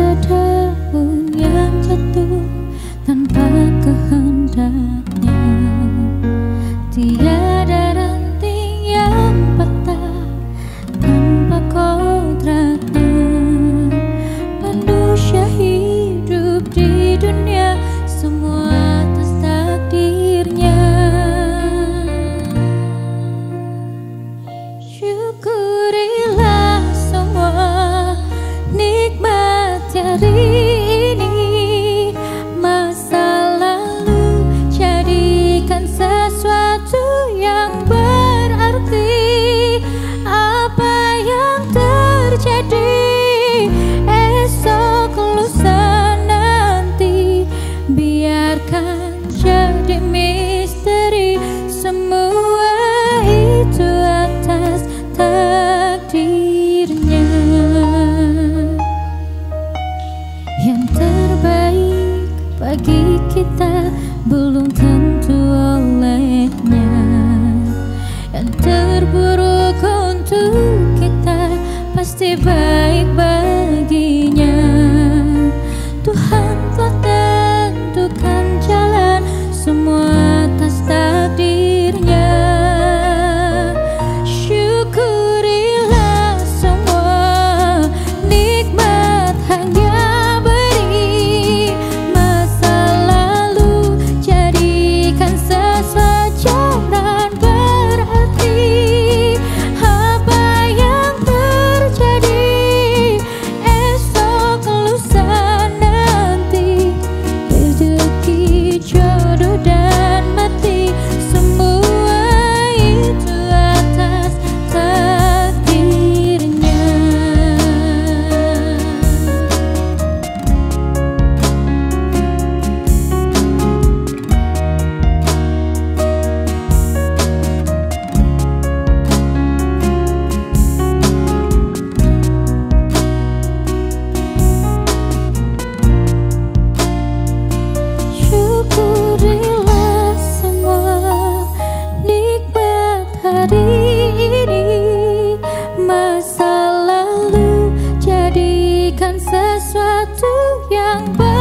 ada daun yang jatuh tanpa kehendaknya, tiada ranting yang patah tanpa kodratnya. Manusia hidup di dunia semua atas takdirnya. Syukurilah semua nikmat hari ini. Masa lalu jadikan sesuatu yang berarti. Apa yang terjadi esok lusa nanti, biarkan jadi misteri. Semua itu atas takdirnya. Yang terbaik bagi kita belum tentu olehnya. Yang terburuk untuk kita pasti baik baginya. Tuhan telah tentukan jalan, semua atas takdirnya. Syukurilah semua nikmat hanya beri. Masa lalu jadikan sesuatu dan berarti. Apa yang terjadi esok lusa nanti, rezeki, jodoh dan mati, semua itu atas takdirnya. Syukurilah semua nikmat hari ini. Masa lalu jadikan sesuatu yang baik.